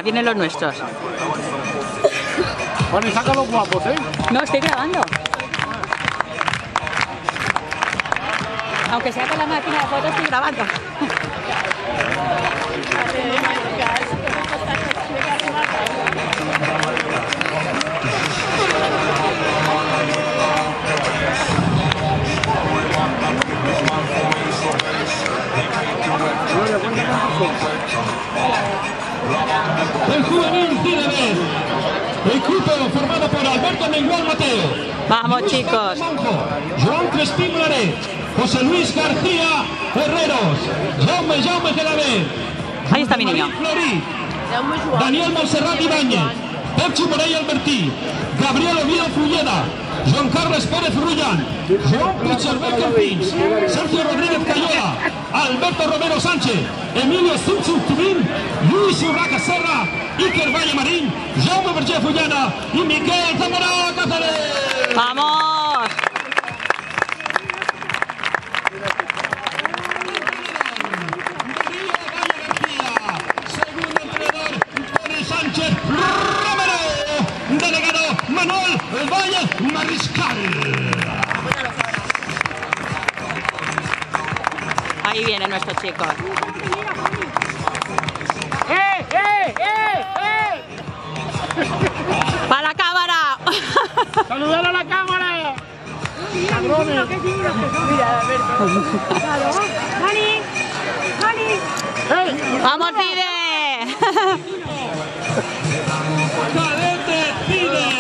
vienen los nuestros. Bueno, y saca los guapos, ¿eh? No, estoy grabando. Aunque sea con la máquina de fotos, estoy grabando. El juvenil tiene vez. Equipo formado por Alberto Mengual Mateo. Vamos, chicos. Joan Crespín Laret. José Luis García Herreros. Jaume Gelaber. Ahí está mi niño. Florí. Daniel Monserrat Ibáñez. Perchi Morey Albertí. Gabriel Oviedo Fulleda. Joan Carles Pérez Rullán. Joan Puigcerver Campins. Sergio Rodríguez Cayola. Alberto Romero Sánchez. Emilio Simpson Tubín. Luis Urraca Serra. Iker Valle Marín. Jaume Vergé Fullana. Y Miquel Zamora Cáceres. ¡Vamos! Segundo entrenador, Tony Sánchez Romero. Delegado, Manuel Valle Mariscal. Ahí vienen nuestros chicos. ¡Para la cámara! ¡Saludar a la cámara! ¡Cabrones! ¡Vamos, Tide! Cadete Tide.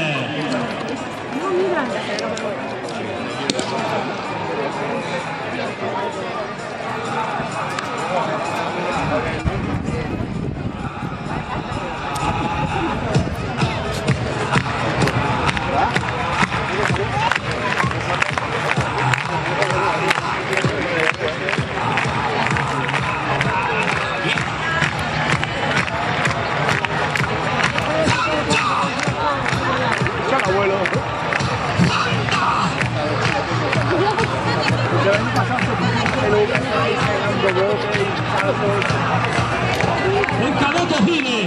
En Cadete Tide.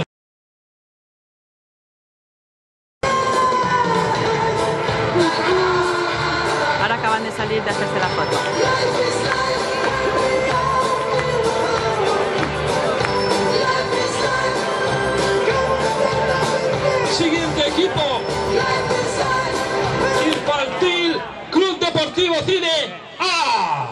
Ahora acaban de salir de hacerse la foto. Siguiente equipo. Infantil Club Deportivo Tide A.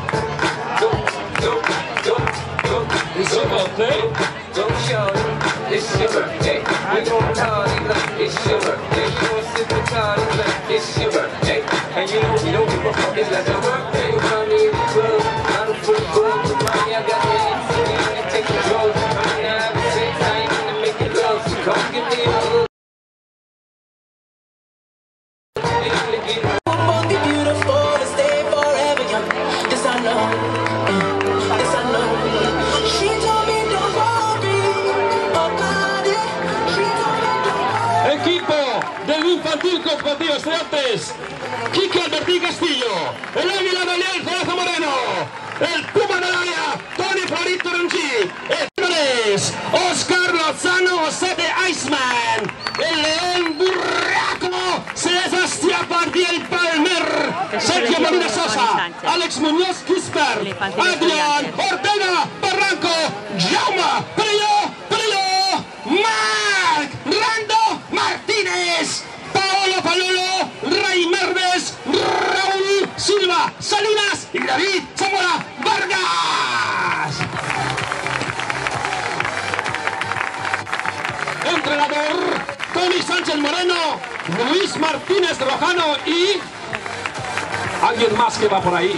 It's your birthday. Don't show it, it's your birthday. We gon' party like it's your birthday. You gon' sip the party like it's your birthday. And you don't give a fuck, it's like your birthday. You find me in the club, not a foot cold. The money I got hands, so we ain't take control. I'm gonna have sex, I ain't gonna make it love. So come give me a hug. Both be beautiful and stay forever young. This I know, this I know. She told me don't worry about it. She told me don't worry. Equipo del Infantil Club Deportivo Estudiantes. Quique Albertín Castillo. El Águila Daniel Corazo Moreno. El Puma del área Tony Florito Ronchi. Espérez Oscar Lozano José de Iceman. El León Burraco Sebastián Pardiel Palmer. Sergio Molina Sosa. Alex Muñoz Quisper. Adrián Ortega Barranco. Jaume Pello. Marc Rando Martínez. Paolo Palolo. Ray Merdes. Raúl Silva Salinas y David Zamora Vargas. Entrenador Tony Sánchez Moreno, Luis Martínez Rojano y alguien más que va por ahí.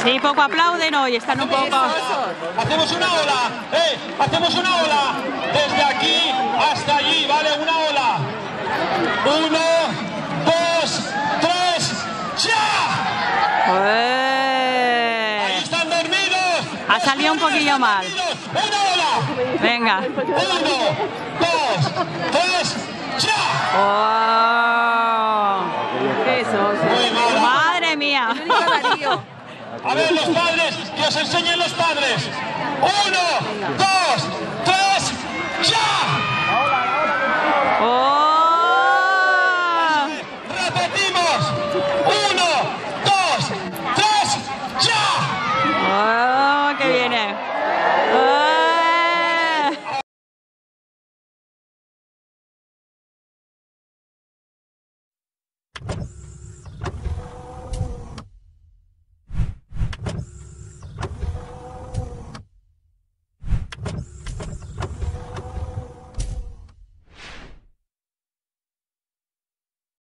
Sí, poco aplauden hoy, están un poco... Hacemos una ola, hacemos una ola. Desde aquí hasta allí, ¿vale? Una ola. 1, 2, 3, ¡ya! Ahí están dormidos. Ha salido un poquillo mal. Una ola. Venga. 1, 2, 3, ¡ya! ¡Oh! Muy mala. ¡Madre mía! A ver, los padres, que os enseñen los padres. 1, 2, 3, ¡ya!